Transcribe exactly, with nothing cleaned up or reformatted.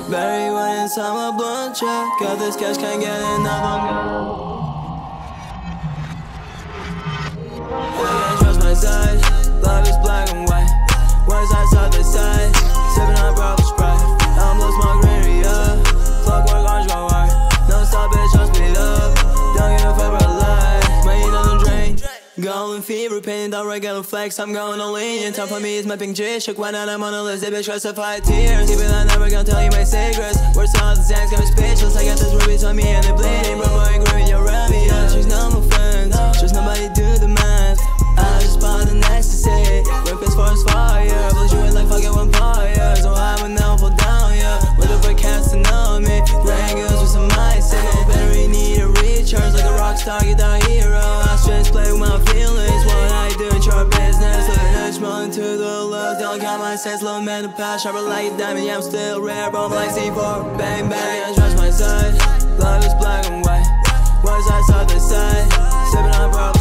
Bury one inside my blunt check. Got this cash, can't get enough, I'm gone. I can't trust my side. Love is black and white. One side, side by side. Sipping on proper Sprite. I'm blue smoke, greenery up. Clockwork, orange, go hard. No stop, bitch, I'll speed up. Don't give a fuck about life. My heat on the drain. Golden fever, painting down regular flex. I'm going all in. Time for me is my pink G-Shook. Why not I'm on a list? They bitch classified tears. Keep it, I'm never gonna tell you my secrets. Words all the zanks got me speechless. I got this rubies on me and they bleeding. Bro, boy, grieving your rabbi. She's not my friends. Just nobody do the math. I just bought the next to say. Work as far as fire. Blows you in like fucking vampire. So I would never fall down, yeah. What the fuck cats to know me? Rangers with some ice in it. Battery need a recharge like a rock star, get that hero. I stress play with my feelings. What I do, it's your business. Living a smelling to the left. Don't count my sense, little man, the past. Sharper like a diamond, yeah, I'm still rare. But I'm like C four, bang, bang. I trust my side. Love is black and white. One side, side by side. Sipping on proper